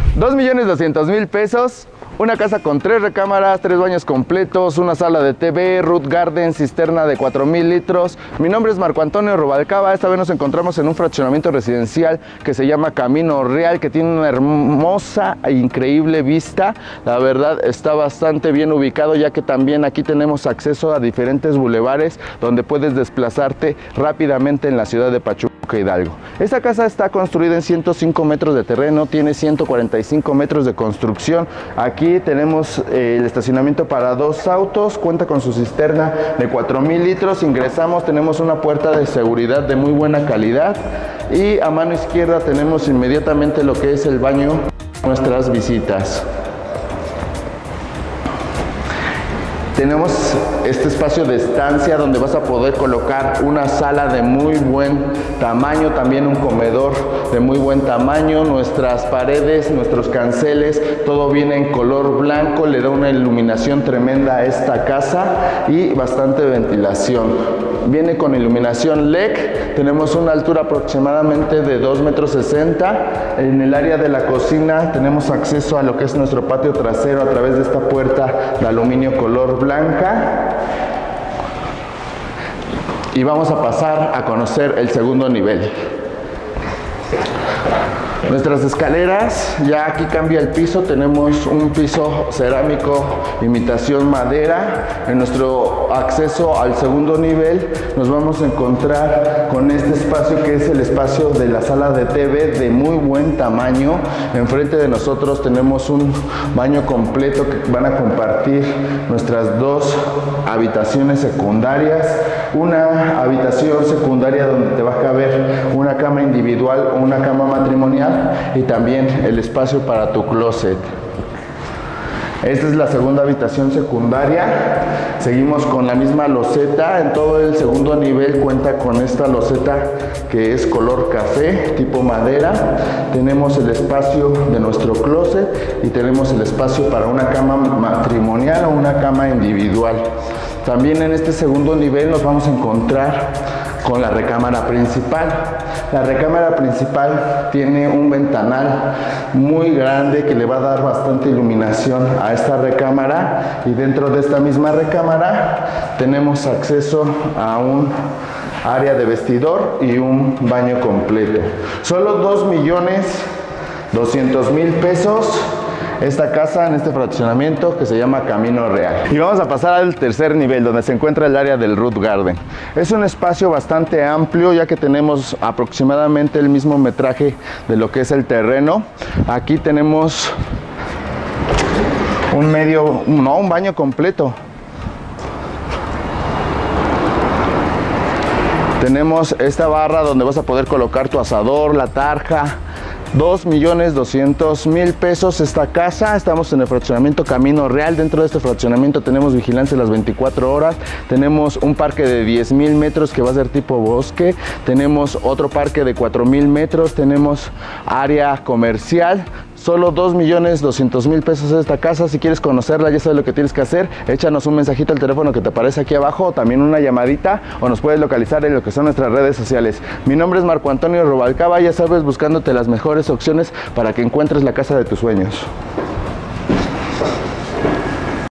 2.200.000 pesos. Una casa con 3 recámaras, 3 baños completos, una sala de TV, root garden, cisterna de 4,000 litros. Mi nombre es Marco Antonio Rubalcaba. Esta vez nos encontramos en un fraccionamiento residencial que se llama Camino Real, que tiene una hermosa e increíble vista. La verdad está bastante bien ubicado, ya que también aquí tenemos acceso a diferentes bulevares donde puedes desplazarte rápidamente en la ciudad de Pachuca, Hidalgo. Esta casa está construida en 105 metros de terreno, tiene 145 metros de construcción. Aquí tenemos el estacionamiento para 2 autos, cuenta con su cisterna de 4,000 litros. Ingresamos, tenemos una puerta de seguridad de muy buena calidad y a mano izquierda tenemos inmediatamente lo que es el baño de nuestras visitas. Tenemos este espacio de estancia donde vas a poder colocar una sala de muy buen tamaño, también un comedor de muy buen tamaño. Nuestras paredes, nuestros canceles, todo viene en color blanco, le da una iluminación tremenda a esta casa y bastante ventilación. Viene con iluminación LED, tenemos una altura aproximadamente de 2,60 metros. En el área de la cocina tenemos acceso a lo que es nuestro patio trasero a través de esta puerta de aluminio color blanca. Y vamos a pasar a conocer el segundo nivel. Nuestras escaleras, ya aquí cambia el piso, tenemos un piso cerámico imitación madera. En nuestro acceso al segundo nivel nos vamos a encontrar con este espacio que es el espacio de la sala de TV de muy buen tamaño. Enfrente de nosotros tenemos un baño completo que van a compartir nuestras 2 habitaciones secundarias. Una habitación secundaria donde te va a caber una cama individual o una cama matrimonial y también el espacio para tu closet. Esta es la segunda habitación secundaria. Seguimos con la misma loseta. En todo el segundo nivel cuenta con esta loseta que es color café, tipo madera. Tenemos el espacio de nuestro closet y tenemos el espacio para una cama matrimonial o una cama individual. También en este segundo nivel nos vamos a encontrar con la recámara principal. La recámara principal tiene un ventanal muy grande que le va a dar bastante iluminación a esta recámara, y dentro de esta misma recámara tenemos acceso a un área de vestidor y un baño completo. Solo 2.200.000 pesos esta casa en este fraccionamiento que se llama Camino Real. Y vamos a pasar al tercer nivel, donde se encuentra el área del root garden. Es un espacio bastante amplio, ya que tenemos aproximadamente el mismo metraje de lo que es el terreno. Aquí tenemos un baño completo. Tenemos esta barra donde vas a poder colocar tu asador, la tarja. 2.200.000 pesos esta casa. Estamos en el fraccionamiento Camino Real. Dentro de este fraccionamiento tenemos vigilancia las 24 horas. Tenemos un parque de 10,000 metros que va a ser tipo bosque. Tenemos otro parque de 4,000 metros. Tenemos área comercial. Solo 2.200.000 pesos esta casa. Si quieres conocerla, ya sabes lo que tienes que hacer. Échanos un mensajito al teléfono que te aparece aquí abajo, o también una llamadita, o nos puedes localizar en lo que son nuestras redes sociales. Mi nombre es Marco Antonio Rubalcaba. Ya sabes, buscándote las mejores opciones para que encuentres la casa de tus sueños.